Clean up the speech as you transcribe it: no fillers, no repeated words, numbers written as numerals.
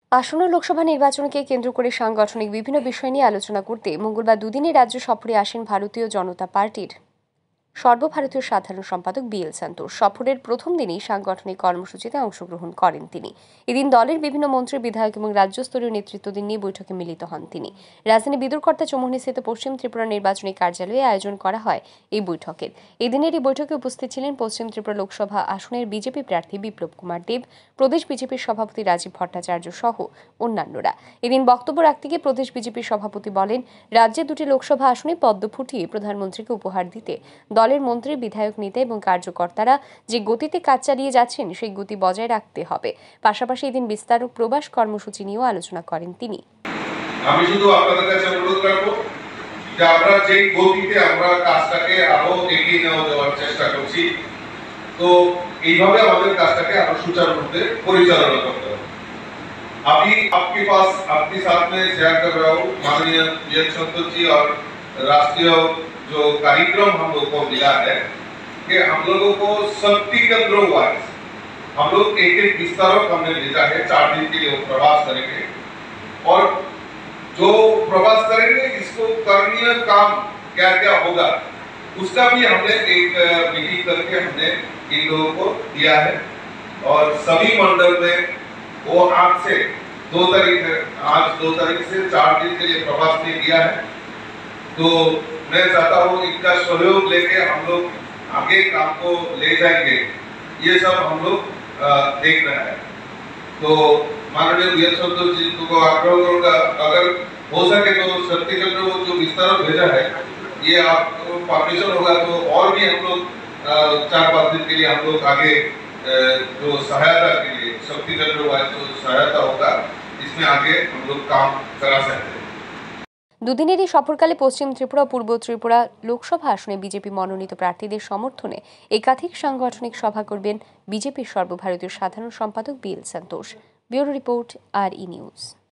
আসন্ন লোকসভা নির্বাচনকে কেন্দ্র করে সাংগঠনিক বিভিন্ন বিষয় নিয়ে আলোচনা করতে মঙ্গলবার দুদিনের রাজ্য সফরে আসেন ভারতীয় জনতা পার্টির সর্বভারতীয় সাধারণ সম্পাদক বি.এল. সন্তোষ। সফরের প্রথম দিনেই সাংগঠনিক কর্মসূচিতে অংশগ্রহণ করেন তিনি। এদিন দলের বিভিন্ন মন্ত্রী, বিধায়ক এবং রাজ্যস্তরীয় নেতৃত্বদের নিয়ে বৈঠকে মিলিত হন তিনি। রাজধানী বিদুরকর্তা চৌমুহনীস্থিত পশ্চিম ত্রিপুরা নির্বাচনী কার্যালয়ে আয়োজন করা হয় এই বৈঠকের। এদিনের এই বৈঠকে উপস্থিত ছিলেন পশ্চিম ত্রিপুরা লোকসভা আসনের বিজেপি প্রার্থী বিপ্লব কুমার দেব, প্রদেশ বিজেপির সভাপতি রাজীব ভট্টাচার্য সহ অন্যান্যরা। এদিন বক্তব্য রাখতে গিয়ে প্রদেশ বিজেপির সভাপতি বলেন, রাজ্যে দুটি লোকসভা আসনে পদ্ম ফুটিয়ে প্রধানমন্ত্রীকে উপহার দিতে দলের মন্ত্রী, বিধায়ক, নেতা এবং কার্যকর্তারা যে গতিতে কাজ চালিয়ে যাচ্ছেন সেই গতি বজায় রাখতে হবে। পাশাপাশি এদিন বিস্তারক প্রবাস কর্মসূচি নিয়েও আলোচনা করেন তিনি। আমি শুধু আপনাদের কাছে অনুরোধ করব যে আমরা যে গতিতে আমরা কাজটাকে আরো এগিয়ে নেওয়ার চেষ্টা করছি, তো এইভাবে আমাদের কাজটাকে আরো সুচারুরূপে পরিচালনা করতে হবে। अभी आपके पास अपने साथ में शेयर कर रहा हूँ माननीय बी.एल. संतोष जी और राष्ट्रीय जो कार्यक्रम हम लोग को मिला है कि हम लोगों को शक्ति केंद्रों वाइज हम लोग एक विस्तारक हमने भेजा है। 4 दिन के लिए वो प्रवास करेंगे और जो प्रवास करेंगे इसको करणीय काम क्या क्या होगा उसका भी हमने एक मीटिंग करके हमने इन लोगों को दिया है। और सभी मंडल में वो आज से 2 तारीख से 4 दिन के लिए प्रवास में किया है। तो मैं चाहता हूँ इनका सहयोग लेके हम लोग आगे काम को ले जाएंगे, ये सब हम लोग देख रहे हैं। तो माननीय बी.एल. संतोष जी को आग्रह करूंगा, अगर हो सके तो शक्ति केंद्र को जो विस्तारक भेजा है ये आपको परमिशन होगा तो और भी हम लोग 4-5 दिन के लिए हम लोग आगे जो सहायता के लिए शक्ति केंद्र वाइज जो सहायता होगा इसमें आगे हम लोग काम करा सकते हैं। দুদিনের এই সফরকালে পশ্চিম ত্রিপুরা ও পূর্ব ত্রিপুরা লোকসভা আসনে বিজেপি মনোনীত প্রার্থীদের সমর্থনে একাধিক সাংগঠনিক সভা করবেন বিজেপির সর্বভারতীয় সাধারণ সম্পাদক B L. Santosh. Bureau report, RE news.